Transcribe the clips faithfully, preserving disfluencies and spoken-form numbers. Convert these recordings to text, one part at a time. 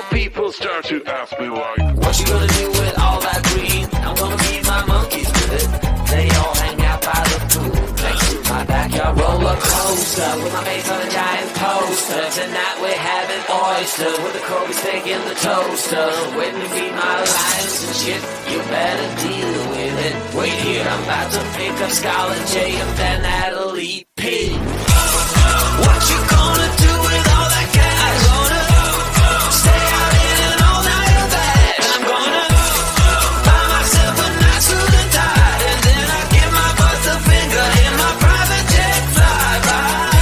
people start to ask me like, what you gonna do with all that green? I'm gonna feed my monkeys with it. They all hang out by the pool next to my backyard roller coaster with my face on a giant poster. Tonight we're having oysters with the Kobe steak in the toaster. Waiting to feed my lions and shit. You better deal with it. Wait here, I'm about to pick up Scarlett J and then Natalie P. What you gonna do with all that cash? Gonna stay out in an all-nighter bed. I'm gonna buy myself a nice suit and tie, and then I give my boss a finger in my private jet flyby.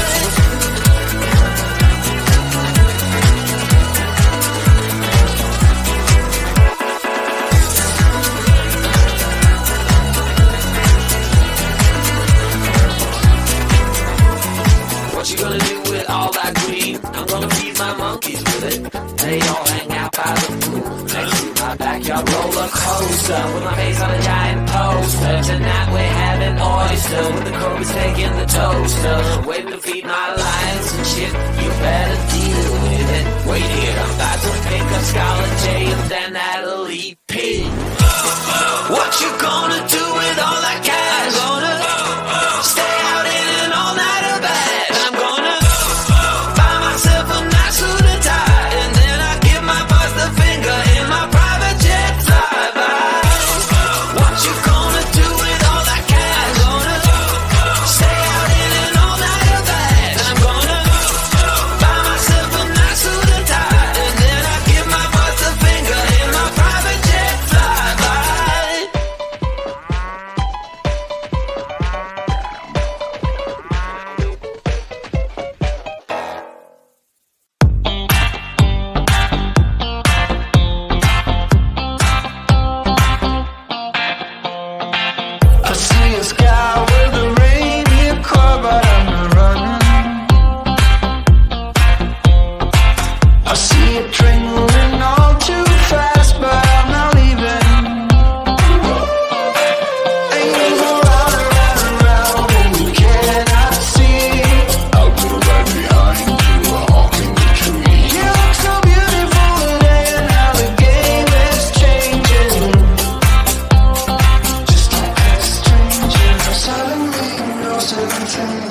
What you gonna do with all that green? I'm gonna feed my monkeys with it. They all hang out by the pool next to my backyard roller coaster with my face on a giant poster. Tonight we're having oyster with the Kobe steak in the toaster. Waiting to feed my lions and shit. You better deal with it. Wait here, I'm about to pick up Scarlett J and then Natalie P. What you gonna do with all that cash? Gonna stay out in an all-nighter bed. I'm gonna buy myself a nice suit and tie, and then I give my boss the finger in my private jet flyby. What you gonna do with all that cash? Gonna stay out in an all-nighter bed. I'm gonna buy myself a nice suit and tie, and then I give my boss the finger in my private jet flyby. I see a sky with a reindeer car, but I'm not running. I see a train moving all too fast, but I'm not leaving. And you go round and round and round, and you cannot see. I'll be right behind you, honking the tree. You look so beautiful today, and how the game is changing. Just like a stranger, suddenly you're seventeen.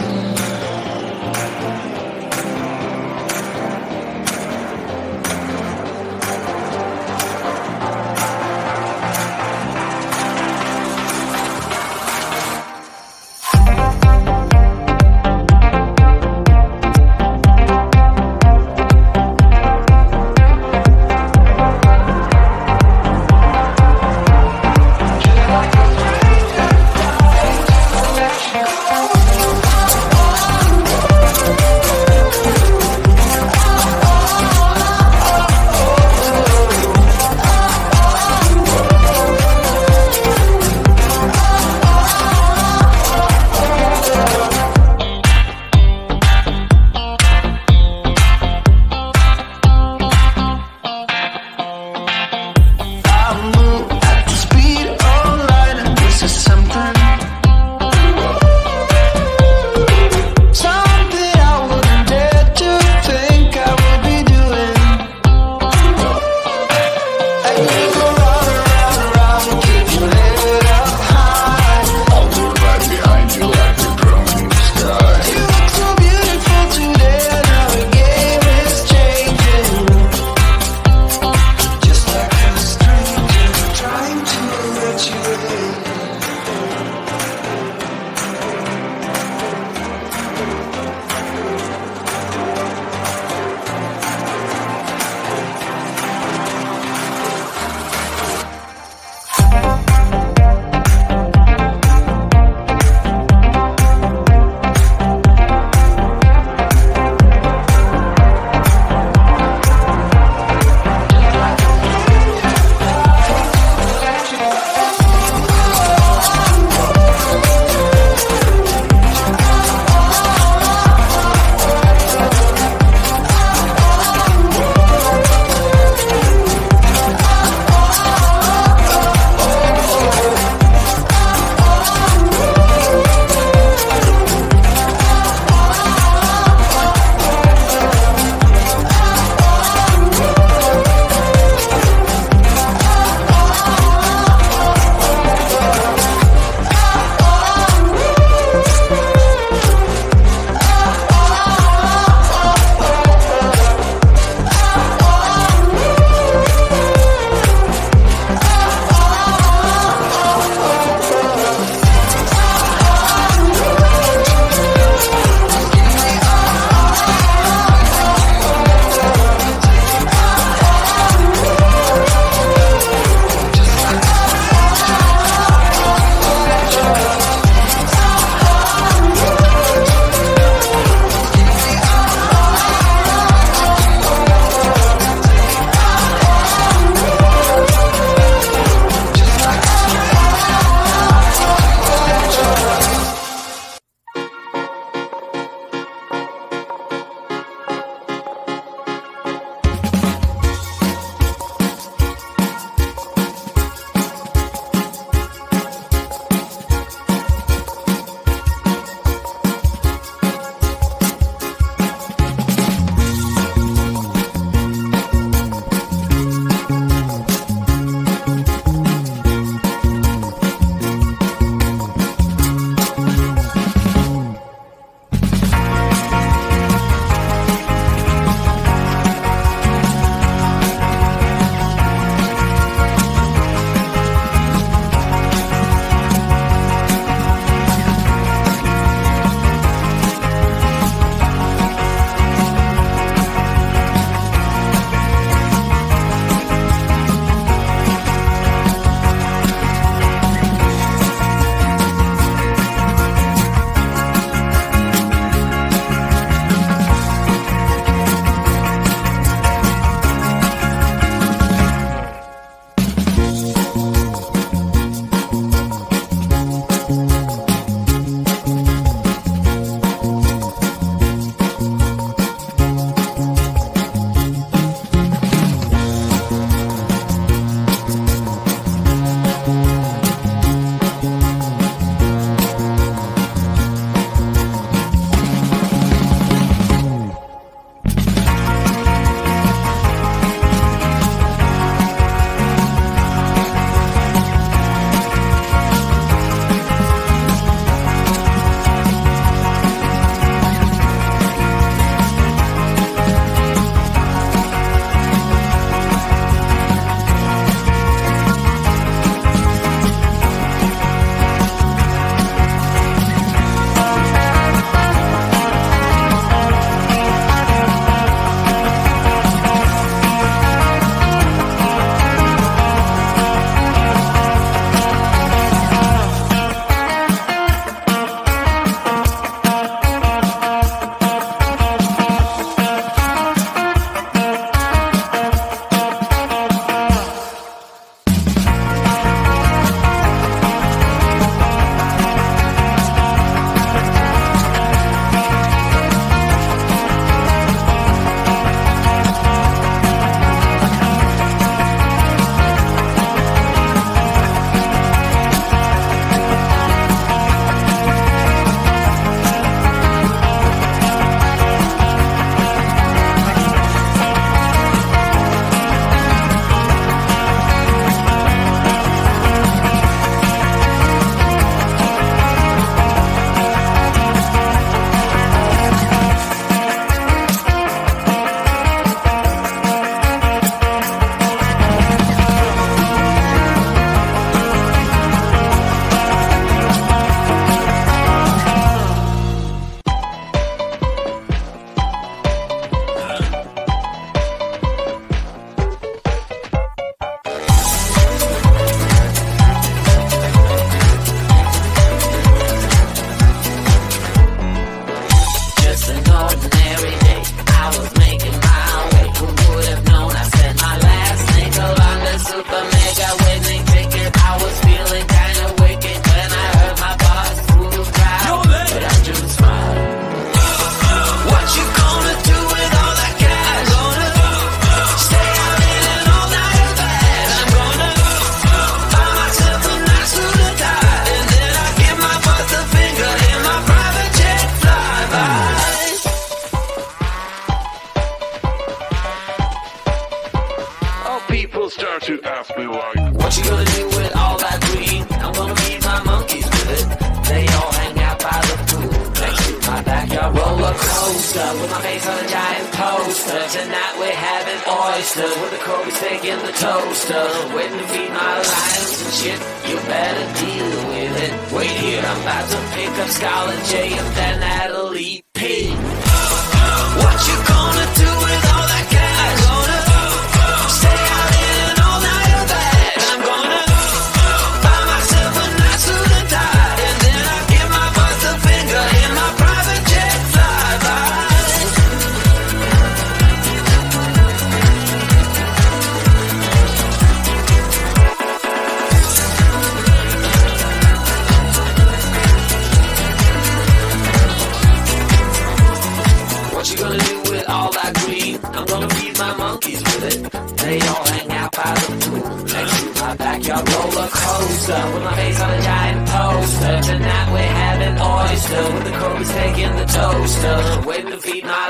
People start to ask me why. What you gonna do with all that green? I'm gonna feed my monkeys with it. They all hang out by the pool next to my backyard roller coaster with my face on a giant poster. Tonight we're having oysters with the Kobe steak in the toaster. Waiting to feed my lions and shit. You better deal with it. Wait here, I'm about to pick up Scarlett J and then Natalie P. What you gonna do with all that cash? Gonna stay out in all night or bad? I'm gonna buy myself a nice suit and tie, and then I give my boss the finger in my private jet flyby. What you gonna do with all that green? I'm gonna feed my monkeys with it. They all hang out by the pool next to my backyard roller coaster with my face on a giant poster. Tonight we're having oyster with the Kobe steak in the toaster. Waiting to feed my